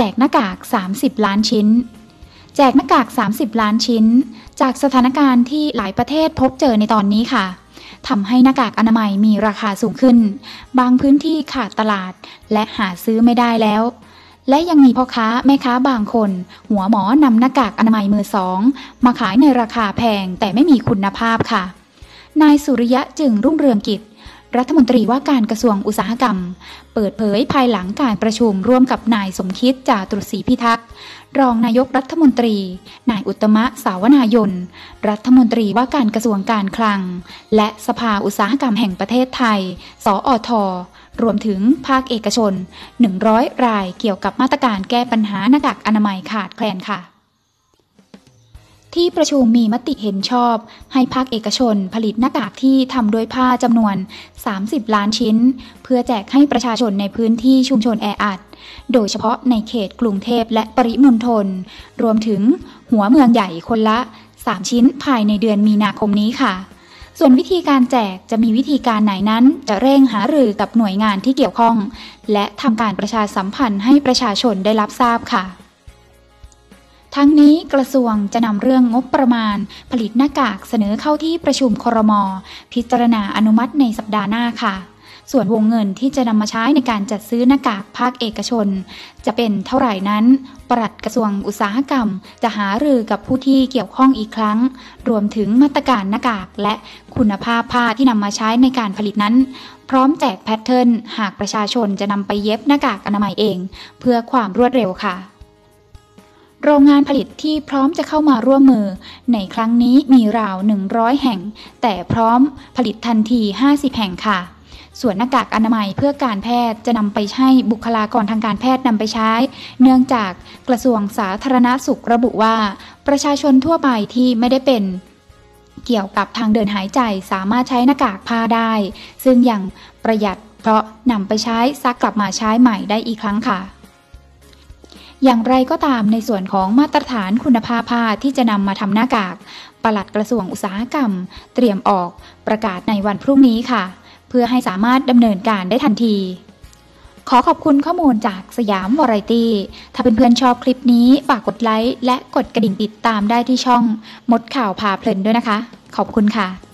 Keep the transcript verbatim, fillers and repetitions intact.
กหน้ากากสามสิบล้านชิ้นแจกหน้ากากสามสิบล้านชิ้นจากสถานการณ์ที่หลายประเทศพบเจอในตอนนี้ค่ะทำให้หน้ากากอนามัยมีราคาสูงขึ้นบางพื้นที่ขาดตลาดและหาซื้อไม่ได้แล้วและยังมีพ่อค้าแม่ค้าบางคนหัวหมอนำหน้ากากอนามัยมือสองมาขายในราคาแพงแต่ไม่มีคุณภาพค่ะนายสุริยะจึงรุ่งเรืองกิจรัฐมนตรีว่าการกระทรวงอุตสาหกรรมเปิดเผยภายหลังการประชุมร่วมกับนายสมคิดจาตุรศรีพิทักษ์รองนายกรัฐมนตรีนายอุตมะสาวนายนรัฐมนตรีว่าการกระทรวงการคลังและสภาอุตสาหกรรมแห่งประเทศไทยสอทรวมถึงภาคเอกชนหนึ่งร้อยรายเกี่ยวกับมาตรการแก้ปัญหาหน้ากากอนามัยขาดแคลนค่ะที่ประชุมมีมติเห็นชอบให้ภาคเอกชนผลิตหน้ากากที่ทำด้วยผ้าจำนวนสามสิบล้านชิ้นเพื่อแจกให้ประชาชนในพื้นที่ชุมชนแออัดโดยเฉพาะในเขตกรุงเทพและปริมณฑลรวมถึงหัวเมืองใหญ่คนละสามชิ้นภายในเดือนมีนาคมนี้ค่ะส่วนวิธีการแจกจะมีวิธีการไหนนั้นจะเร่งหารือกับหน่วยงานที่เกี่ยวข้องและทำการประชาสัมพันธ์ให้ประชาชนได้รับทราบค่ะทั้งนี้กระทรวงจะนำเรื่องงบประมาณผลิตหน้ากากเสนอเข้าที่ประชุมครม.พิจารณาอนุมัติในสัปดาห์หน้าค่ะส่วนวงเงินที่จะนำมาใช้ในการจัดซื้อหน้ากากภาคเอกชนจะเป็นเท่าไหร่นั้นปลัดกระทรวงอุตสาหกรรมจะหารือกับผู้ที่เกี่ยวข้องอีกครั้งรวมถึงมาตรการหน้ากากและคุณภาพผ้าที่นำมาใช้ในการผลิตนั้นพร้อมแจกแพทเทิร์นหากประชาชนจะนำไปเย็บหน้ากากอนามัยเองเพื่อความรวดเร็วค่ะโรงงานผลิตที่พร้อมจะเข้ามาร่วมมือในครั้งนี้มีราวหนึ่งร้อยแห่งแต่พร้อมผลิตทันทีห้าสิบแห่งค่ะส่วนหน้ากากอนามัยเพื่อการแพทย์จะนำไปให้บุคลากรทางการแพทย์นำไปใช้เนื่องจากกระทรวงสาธารณสุขระบุว่าประชาชนทั่วไปที่ไม่ได้เป็นเกี่ยวกับทางเดินหายใจสามารถใช้หน้ากากผ้าได้ซึ่งยังประหยัดเพราะนำไปใช้ซักกลับมาใช้ใหม่ได้อีกครั้งค่ะอย่างไรก็ตามในส่วนของมาตรฐานคุณภาพผ้าที่จะนำมาทำหน้ากากปลัดกระทรวงอุตสาหกรรมเตรียมออกประกาศในวันพรุ่งนี้ค่ะเพื่อให้สามารถดำเนินการได้ทันทีขอขอบคุณข้อมูลจากสยามวาไรตี้ถ้าเพื่อนๆชอบคลิปนี้ฝากกดไลค์และกดกระดิ่งติดตามได้ที่ช่องมดข่าวพาเพลินด้วยนะคะขอบคุณค่ะ